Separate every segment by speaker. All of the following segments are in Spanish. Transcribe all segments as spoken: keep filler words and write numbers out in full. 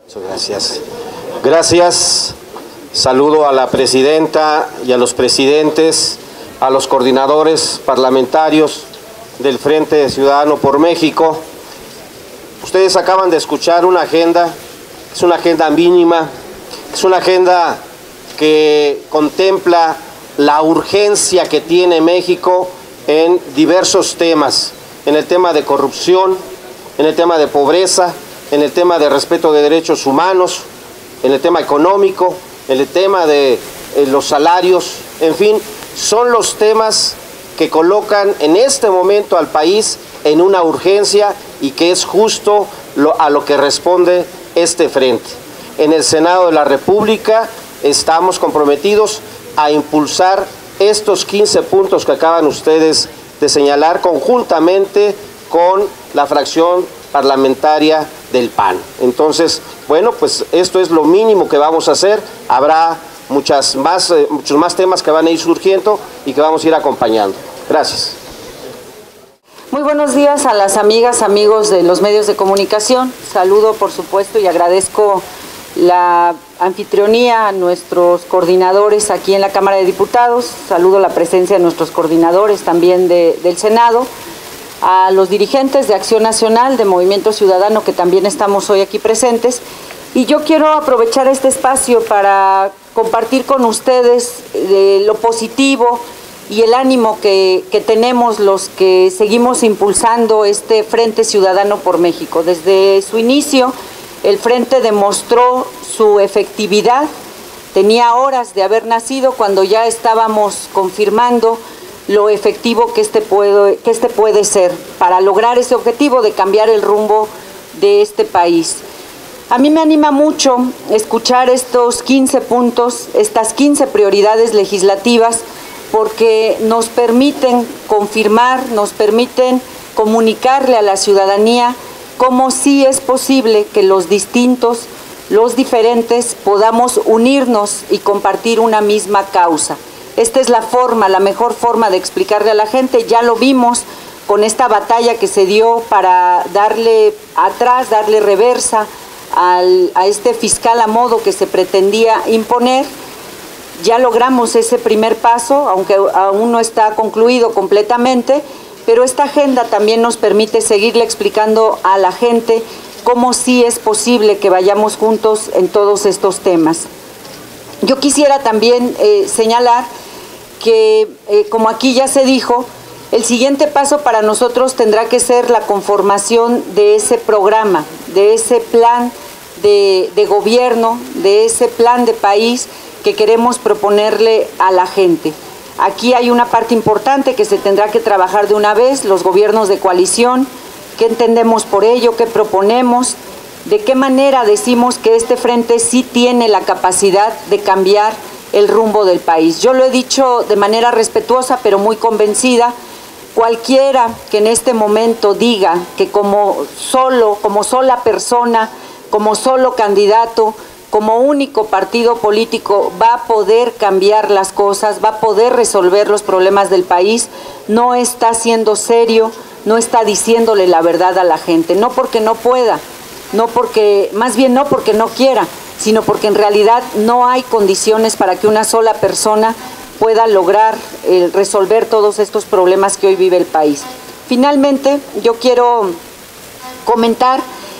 Speaker 1: Muchas gracias. Gracias. Saludo a la presidenta y a los presidentes, a los coordinadores parlamentarios del Frente Ciudadano por México. Ustedes acaban de escuchar una agenda, es una agenda mínima, es una agenda que contempla la urgencia que tiene México en diversos temas, en el tema de corrupción, en el tema de pobreza, en el tema de respeto de derechos humanos, en el tema económico, en el tema de eh, los salarios, en fin, son los temas que colocan en este momento al país en una urgencia y que es justo lo, a lo que responde este frente. En el Senado de la República estamos comprometidos a impulsar estos quince puntos que acaban ustedes de señalar conjuntamente con la fracción parlamentaria del P A N. Entonces, bueno, pues esto es lo mínimo que vamos a hacer. Habrá muchas más, eh, muchos más temas que van a ir surgiendo y que vamos a ir acompañando. Gracias.
Speaker 2: Muy buenos días a las amigas, amigos de los medios de comunicación. Saludo, por supuesto, y agradezco la anfitrionía a nuestros coordinadores aquí en la Cámara de Diputados. Saludo la presencia de nuestros coordinadores también de, del Senado, a los dirigentes de Acción Nacional, de Movimiento Ciudadano, que también estamos hoy aquí presentes. Y yo quiero aprovechar este espacio para compartir con ustedes eh, lo positivo y el ánimo que, que tenemos los que seguimos impulsando este Frente Ciudadano por México. Desde su inicio, el Frente demostró su efectividad. Tenía horas de haber nacido cuando ya estábamos confirmando lo efectivo que este, puede, que este puede ser para lograr ese objetivo de cambiar el rumbo de este país. A mí me anima mucho escuchar estos quince puntos, estas quince prioridades legislativas, porque nos permiten confirmar, nos permiten comunicarle a la ciudadanía cómo sí es posible que los distintos, los diferentes, podamos unirnos y compartir una misma causa. Esta es la forma, la mejor forma de explicarle a la gente. Ya lo vimos con esta batalla que se dio para darle atrás, darle reversa al, a este fiscal a modo que se pretendía imponer. Ya logramos ese primer paso, aunque aún no está concluido completamente, pero esta agenda también nos permite seguirle explicando a la gente cómo sí es posible que vayamos juntos en todos estos temas. Yo quisiera también eh, señalar que, eh, como aquí ya se dijo, el siguiente paso para nosotros tendrá que ser la conformación de ese programa, de ese plan de, de gobierno, de ese plan de país que queremos proponerle a la gente. Aquí hay una parte importante que se tendrá que trabajar de una vez, los gobiernos de coalición, qué entendemos por ello, qué proponemos, de qué manera decimos que este frente sí tiene la capacidad de cambiar el rumbo del país. Yo lo he dicho de manera respetuosa, pero muy convencida. Cualquiera que en este momento diga que como solo, como sola persona, como solo candidato, como único partido político va a poder cambiar las cosas, va a poder resolver los problemas del país, no está siendo serio, no está diciéndole la verdad a la gente, no porque no pueda, no porque, más bien no porque no quiera, sino porque en realidad no hay condiciones para que una sola persona pueda lograr eh, resolver todos estos problemas que hoy vive el país. Finalmente, yo quiero comentar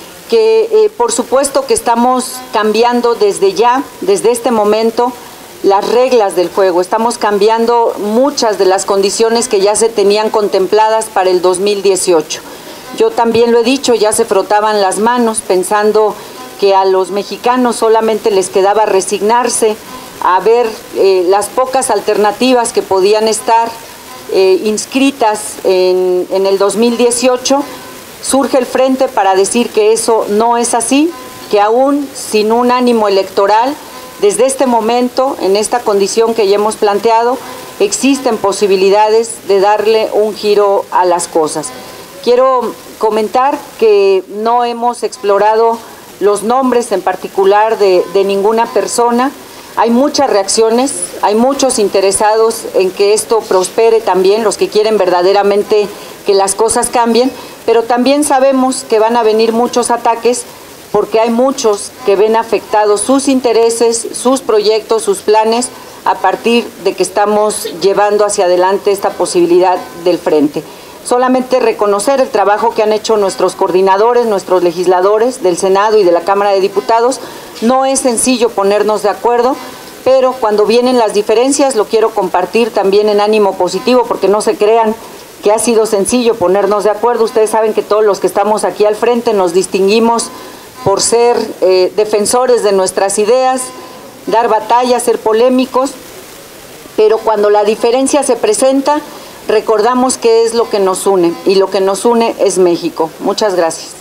Speaker 2: que eh, por supuesto que estamos cambiando desde ya, desde este momento, las reglas del juego. Estamos cambiando muchas de las condiciones que ya se tenían contempladas para el dos mil dieciocho. Yo también lo he dicho, ya se frotaban las manos pensando que a los mexicanos solamente les quedaba resignarse a ver eh, las pocas alternativas que podían estar eh, inscritas en, en el dos mil dieciocho. Surge el frente para decir que eso no es así, que aún sin un ánimo electoral, desde este momento, en esta condición que ya hemos planteado, existen posibilidades de darle un giro a las cosas. Quiero comentar que no hemos explorado los nombres en particular de, de ninguna persona. Hay muchas reacciones, hay muchos interesados en que esto prospere también, los que quieren verdaderamente que las cosas cambien, pero también sabemos que van a venir muchos ataques porque hay muchos que ven afectados sus intereses, sus proyectos, sus planes, a partir de que estamos llevando hacia adelante esta posibilidad del frente. Solamente reconocer el trabajo que han hecho nuestros coordinadores, nuestros legisladores del Senado y de la Cámara de Diputados. No es sencillo ponernos de acuerdo, pero cuando vienen las diferencias lo quiero compartir también en ánimo positivo, porque no se crean que ha sido sencillo ponernos de acuerdo. Ustedes saben que todos los que estamos aquí al frente nos distinguimos por ser eh, defensores de nuestras ideas, dar batalla, ser polémicos, pero cuando la diferencia se presenta, recordamos qué es lo que nos une, y lo que nos une es México. Muchas gracias.